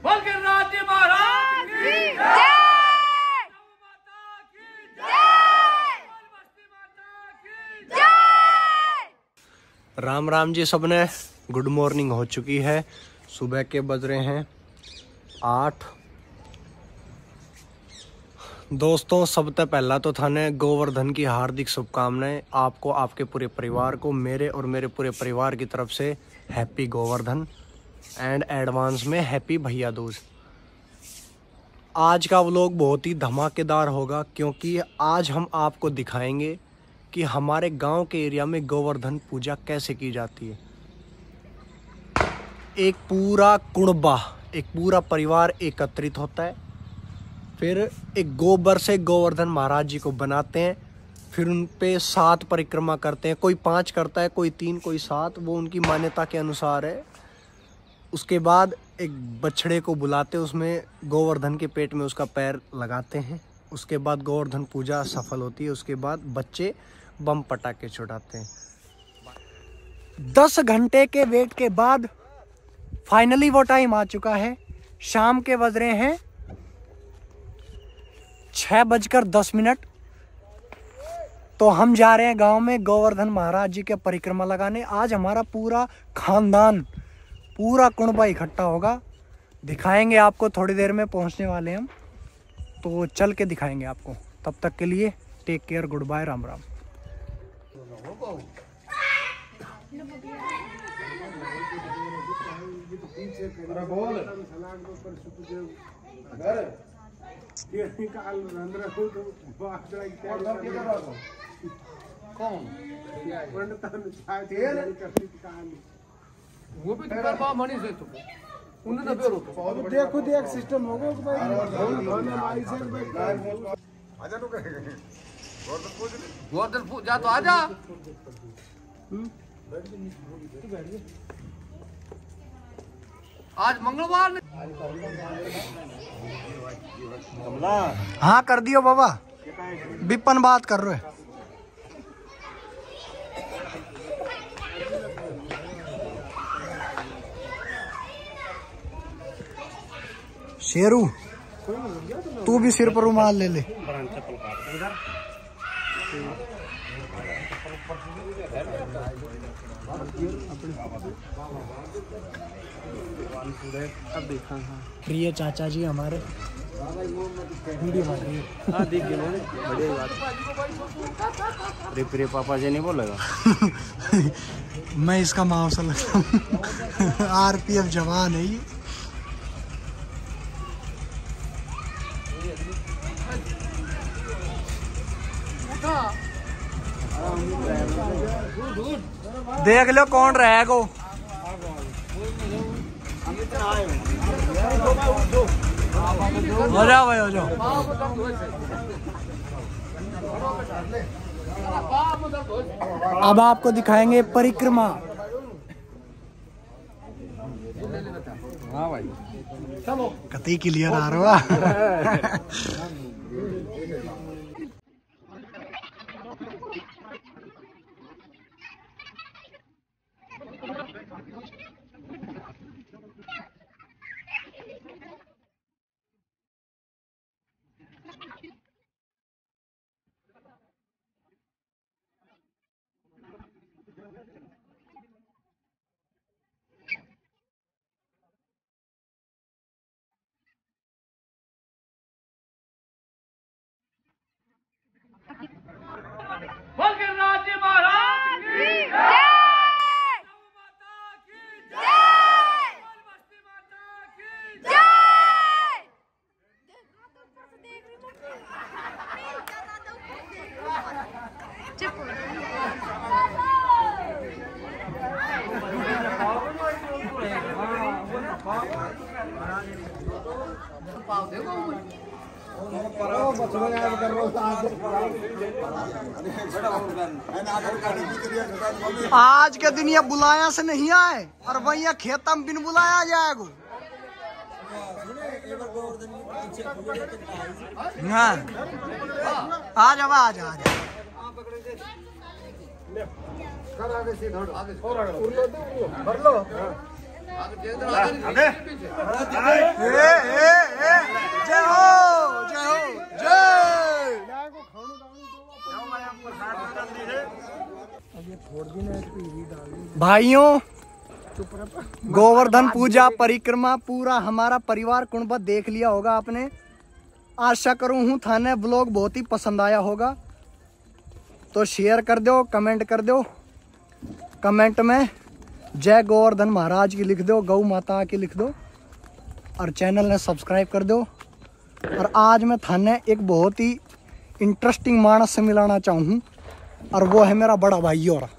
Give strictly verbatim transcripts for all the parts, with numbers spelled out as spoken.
राम राम जी सबने, good morning हो चुकी है। सुबह के बज रहे हैं आठ। दोस्तों सबसे पहला तो थाने गोवर्धन की हार्दिक शुभकामनाएं आपको, आपके पूरे परिवार को, मेरे और मेरे पूरे परिवार की तरफ से हैप्पी गोवर्धन एंड एडवांस में हैप्पी भैया दूज। आज का व्लॉग बहुत ही धमाकेदार होगा क्योंकि आज हम आपको दिखाएंगे कि हमारे गांव के एरिया में गोवर्धन पूजा कैसे की जाती है। एक पूरा कुणबा, एक पूरा परिवार एकत्रित होता है, फिर एक गोबर से गोवर्धन महाराज जी को बनाते हैं, फिर उन पे सात परिक्रमा करते हैं। कोई पांच करता है, कोई तीन, कोई सात, वो उनकी मान्यता के अनुसार है। उसके बाद एक बछड़े को बुलाते हैं, उसमें गोवर्धन के पेट में उसका पैर लगाते हैं। उसके बाद गोवर्धन पूजा सफल होती है। उसके बाद बच्चे बम पटाखे छुड़ाते हैं। दस घंटे के वेट के बाद फाइनली वो टाइम आ चुका है। शाम के बज रहे हैं छह बजकर दस मिनट। तो हम जा रहे हैं गांव में गोवर्धन महाराज जी के परिक्रमा लगाने। आज हमारा पूरा खानदान, पूरा कुणबा इकट्ठा होगा। दिखाएंगे आपको, थोड़ी देर में पहुंचने वाले हम, तो चल के दिखाएंगे आपको। तब तक के लिए take care, good bye, Ram Ram. वो भी तो मनी से तो उन्हें तो होतो देखो देख सिस्टम होगा भाई। आजा तो गोवर्धन पूजा तो आजा। आज मंगलवार ने हाँ कर दियो बाबा, बिपन बात कर रहे। शेरू तू भी सिर पर रुमाल ले ले। प्रिय चाचा जी हमारे वीडियो बन रही है। हाँ देख गए, बढ़िया बात। अरे प्रिय पापा जी नहीं बोलेगा। मैं इसका मावसा लगता हूँ। आरपीएफ जवान है ये। देख लो कौन रहेगा। हो जाओ भाई, हो जाओ। अब आपको दिखाएंगे परिक्रमा। हाँ भाई चलो, कतई क्लियर आ रहा है। आज के दिन ये बुलाया से नहीं आए और वही खेत में बिन बुलाया जाएगा। हाँ आ जा आ जा भर लो। भाइयों, गोवर्धन पूजा परिक्रमा पूरा हमारा परिवार कुटुंब देख लिया होगा आपने। आशा करूं हूं थाने ब्लॉग बहुत ही पसंद आया होगा, तो शेयर कर दो, कमेंट कर दो। कमेंट में जय गोवर्धन महाराज की लिख दो, गौ माता की लिख दो, और चैनल ने सब्सक्राइब कर दो। और आज मैं थाने एक बहुत ही इंटरेस्टिंग मानस से मिलाना चाहूँ, और वो है मेरा बड़ा भाई। और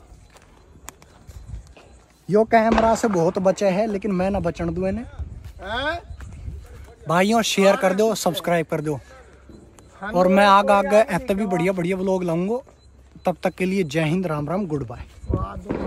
यो कैमरा से बहुत बचे है, लेकिन मैं ना बचन दूं इन्हें। भाइयों शेयर कर दो, सब्सक्राइब कर दो, और मैं आगे आगे ऐसे भी बढ़िया बढ़िया व्लॉग लाऊंगा। तब तक के लिए जय हिंद, राम राम, गुड बाय।